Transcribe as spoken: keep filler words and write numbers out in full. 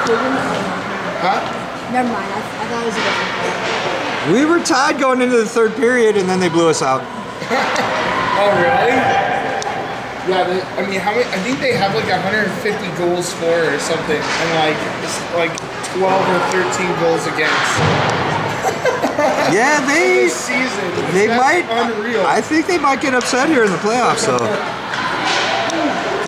Huh? Never mind. I, I thought it was a different play. We were tied going into the third period, and then they blew us out. Oh, really? Yeah, they, I mean, how many? I think they have like one hundred fifty goals for or something, and like it's like twelve or thirteen goals against. Yeah, they this season. they That's might. unreal. I think they might get upset here in the playoffs, though.